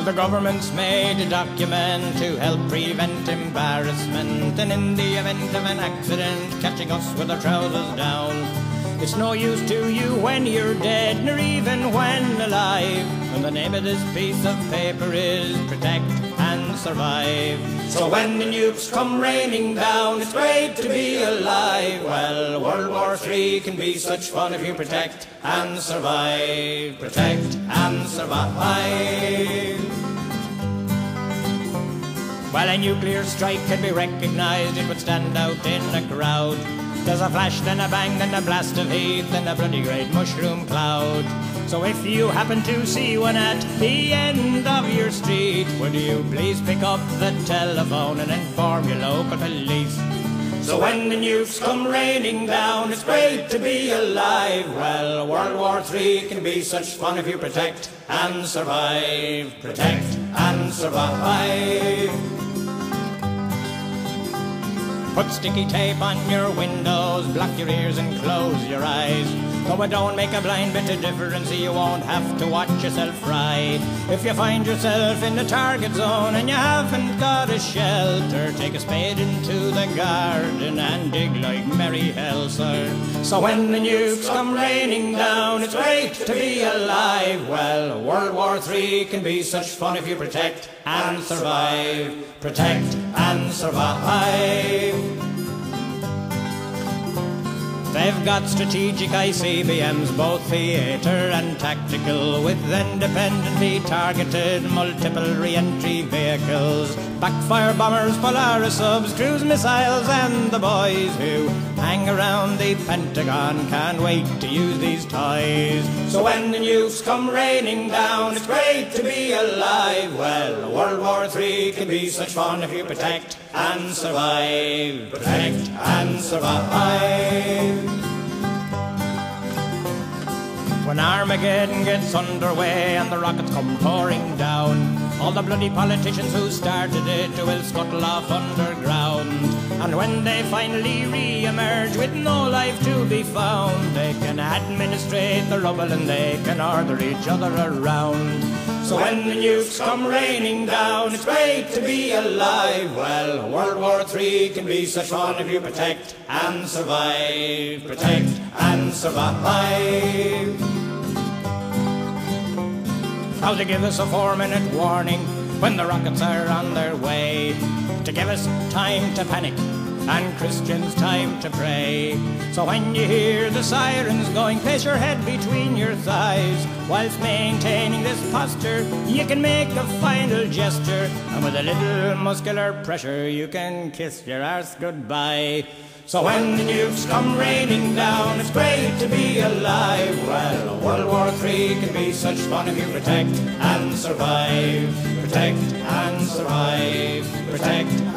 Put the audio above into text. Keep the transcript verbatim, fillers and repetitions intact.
The government's made a document to help prevent embarrassment, and in the event of an accident, catching us with our trousers down. It's no use to you when you're dead, nor even when alive, and the name of this piece of paper is protect and survive. So when the nukes come raining down, it's great to be alive. Well, World War Three can be such fun if you protect and survive. Protect and survive. While a nuclear strike can be recognized, it would stand out in a crowd. There's a flash, then a bang, then a blast of heat, then a bloody great mushroom cloud. So if you happen to see one at the end of your street, would you please pick up the telephone and inform your local police? So when the nukes come raining down, it's great to be alive. Well, World War Three can be such fun if you protect and survive. Protect and survive. Put sticky tape on your windows, block your ears and close your eyes. Though it don't make a blind bit of difference, you won't have to watch yourself fry. If you find yourself in the target zone and you haven't got a shelter, take a spade into the garden and dig like merry hell, sir. So when the nukes come raining down, it's great to be alive. Well, World War Three can be such fun if you protect and survive. Protect and survive. They've got strategic I C B Ms, both theatre and tactical, with independently targeted multiple re-entry vehicles, backfire bombers, Polaris subs, cruise missiles, and the boys who hang around the Pentagon can't wait to use these toys. So when the nukes come raining down, it's great to be alive. Well, World War Three can be such fun if you protect and survive. Protect and survive. When Armageddon gets underway and the rockets come pouring down, all the bloody politicians who started it will scuttle off underground. And when they finally re-emerge with no life to be found, they can administrate the rubble and they can order each other around. So when the nukes come raining down, it's great to be alive. Well, World War Three can be such fun if you protect and survive. Protect and survive. How to give us a four-minute warning when the rockets are on their way, to give us time to panic and Christians time to pray. So when you hear the sirens going, place your head between your thighs. Whilst maintaining this posture, you can make a final gesture, and with a little muscular pressure, you can kiss your arse goodbye. So when the nukes come raining down, it's great to be alive. Well, World War Three can be such fun if you protect and survive. Protect and survive. Protect